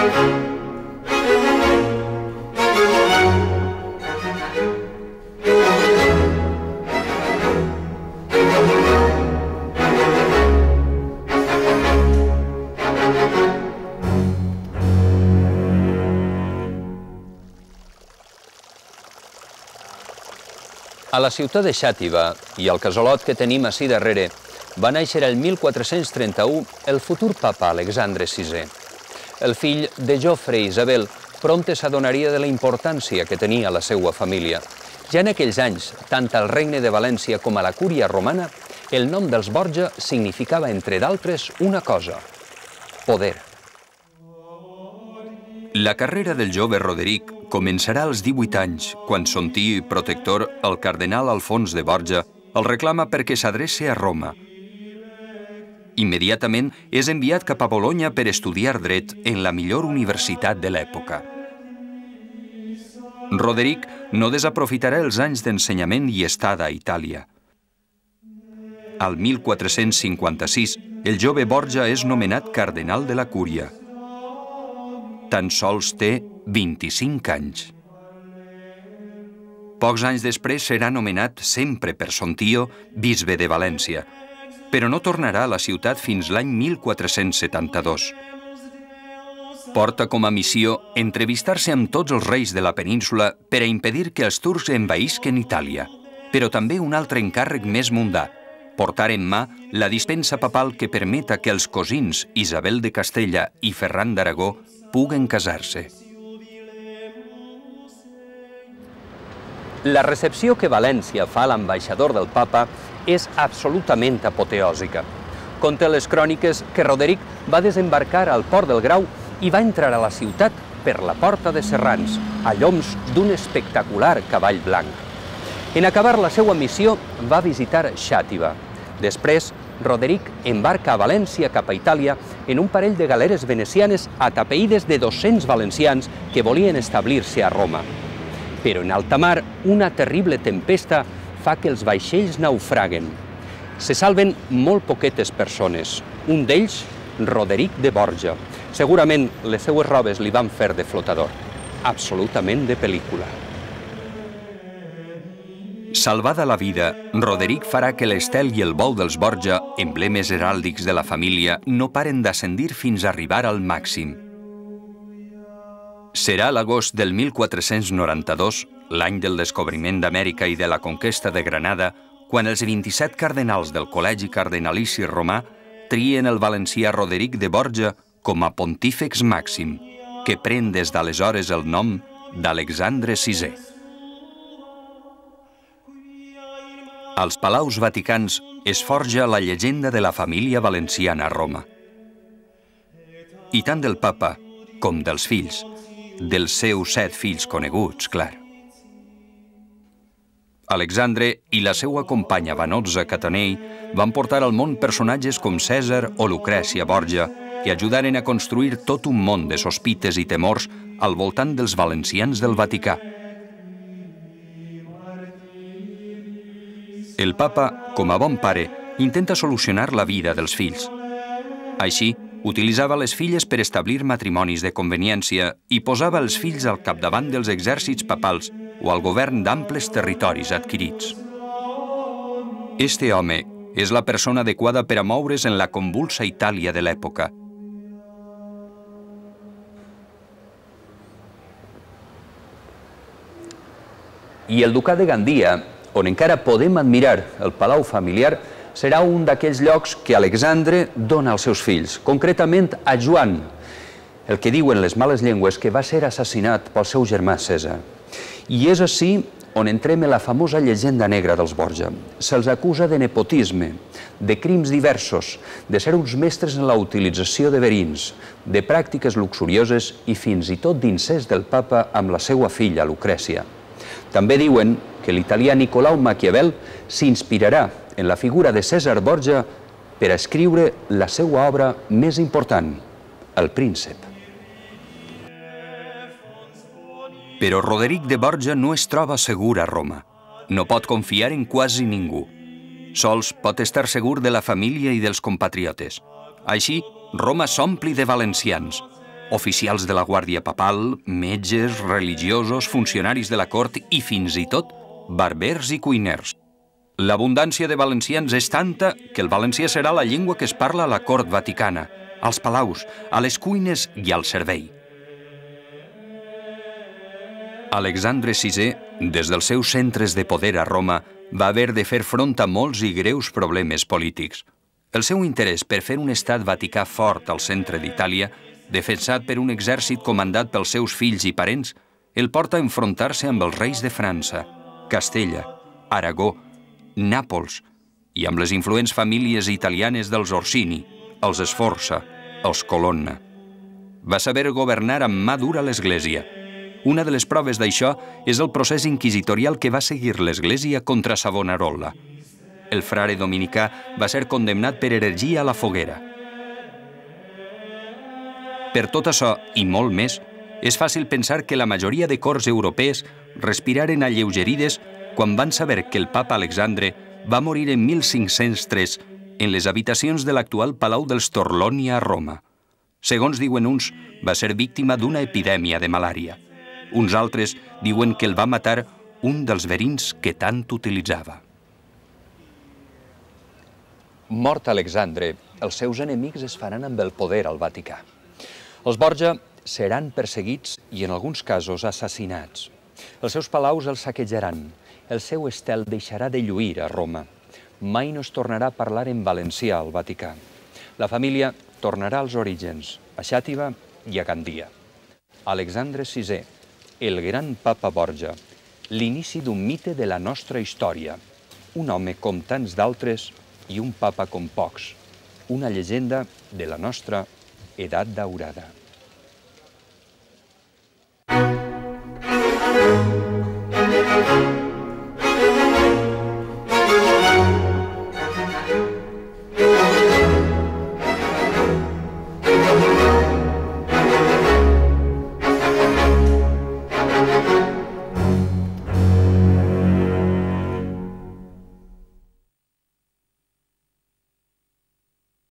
A la ciutat de Xàtiva i al casolot que tenim ací darrere va néixer el 1431 el futur papa Alexandre VI. El fill de Jofre i Isabel prompte s'adonaria de la importància que tenia la seva família. Ja en aquells anys, tant al regne de València com a la cúria romana, el nom dels Borja significava, entre d'altres, una cosa: poder. La carrera del jove Roderic començarà als 18 anys, quan son tio i protector, el cardenal Alfons de Borja, el reclama perquè s'adreci a Roma. Immediatament és enviat cap a Bolonya per estudiar dret en la millor universitat de l'època. Roderic no desaprofitarà els anys d'ensenyament i estada a Itàlia. Al 1456, el jove Borja és nomenat cardenal de la cúria. Tan sols té 25 anys. Pocs anys després serà nomenat, sempre per son tio, bisbe de València, però no tornarà a la ciutat fins l'any 1472. Porta com a missió entrevistar-se amb tots els reis de la península per a impedir que els turcs envaïsquen Itàlia, però també un altre encàrrec més mundà: portar en mà la dispensa papal que permeta que els cosins Isabel de Castella i Ferran d'Aragó puguen casar-se. La recepció que València fa a l'ambaixador del papa és absolutament apoteòsica. Conta les cròniques que Roderic va desembarcar al port del Grau i va entrar a la ciutat per la porta de Serrans, a lloms d'un espectacular cavall blanc. En acabar la seva missió va visitar Xàtiva. Després, Roderic embarca a València cap a Itàlia en un parell de galeres venecianes atapeïdes de 200 valencians que volien establir-se a Roma. Però en alta mar, una terrible tempesta fa que els vaixells naufraguen. Se salven molt poquetes persones. Un d'ells, Roderic de Borja. Segurament les seues robes li van fer de flotador. Absolutament de pel·lícula. Salvada la vida, Roderic farà que l'estel i el bou dels Borja, emblemes heràldics de la família, no paren d'ascendir fins a arribar al màxim. Serà l'agost del 1492, l'any del descobriment d'Amèrica i de la conquesta de Granada, quan els 27 cardenals del Col·legi Cardenalici Romà trien el valencià Roderic de Borja com a pontífex màxim, que pren des d'aleshores el nom d'Alexandre VI. Als palaus vaticans es forja la llegenda de la família valenciana a Roma. I tant del papa com dels fills, dels seus 7 fills coneguts, clar. Alexandre i la seva companya Vanozza Catanei van portar al món personatges com Cèsar o Lucrècia Borja, que ajudaren a construir tot un món de sospites i temors al voltant dels valencians del Vaticà. El papa, com a bon pare, intenta solucionar la vida dels fills. Així, utilitzava les filles per establir matrimonis de conveniència i posava els fills al capdavant dels exèrcits papals o al govern d'amples territoris adquirits. Este home és la persona adequada per a moure's en la convulsa Itàlia de l'època. I el ducat de Gandia, on encara podem admirar el palau familiar, serà un d'aquells llocs que Alexandre dona als seus fills, concretament a Joan, el que diuen les males llengües que va ser assassinat pel seu germà Cèsar. I és ací on entrem en la famosa llegenda negra dels Borja. Se'ls acusa de nepotisme, de crims diversos, de ser uns mestres en la utilització de verins, de pràctiques luxurioses i fins i tot d'incest del papa amb la seva filla, Lucrècia. També diuen que l'italià Nicolau Maquiavel s'inspirarà en la figura de Cèsar Borja per a escriure la seva obra més important, El príncep. Però Roderic de Borja no es troba segur a Roma. No pot confiar en quasi ningú. Sols pot estar segur de la família i dels compatriotes. Així, Roma s'ompli de valencians. oficials de la Guàrdia Papal, metges, religiosos, funcionaris de la cort i fins i tot barbers i cuiners. L'abundància de valencians és tanta que el valencià serà la llengua que es parla a la cort vaticana, als palaus, a les cuines i al servei. Alexandre VI, des dels seus centres de poder a Roma, va haver de fer front a molts i greus problemes polítics. El seu interès per fer un estat vaticà fort al centre d'Itàlia, defensat per un exèrcit comandat pels seus fills i parents, el porta a enfrontar-se amb els reis de França, Castella, Aragó, Nàpols i amb les influents famílies italianes dels Orsini, els Sforza, els Colonna. Va saber governar amb mà dura l'Església. Una de les proves d'això és el procés inquisitorial que va seguir l'Església contra Savonarola. El frare dominicà va ser condemnat per heretgia a la foguera. Per tot això, i molt més, és fàcil pensar que la majoria de corts europees respiraren alleugerides quan van saber que el papa Alexandre va morir en 1503 en les habitacions de l'actual Palau dels Torlonia a Roma. Segons diuen uns, va ser víctima d'una epidèmia de malària. Uns altres diuen que el va matar un dels verins que tant utilitzava. Mort Alexandre, els seus enemics es faran amb el poder al Vaticà. Els Borja seran perseguits i en alguns casos assassinats. Els seus palaus els saquejaran. El seu estel deixarà de lluir a Roma. Mai no es tornarà a parlar en valencià al Vaticà. La família tornarà als orígens, a Xàtiva i a Gandia. Alexandre VI, el gran papa Borja, l'inici d'un mite de la nostra història. Un home com tants d'altres i un papa com pocs. Una llegenda de la nostra edat daurada.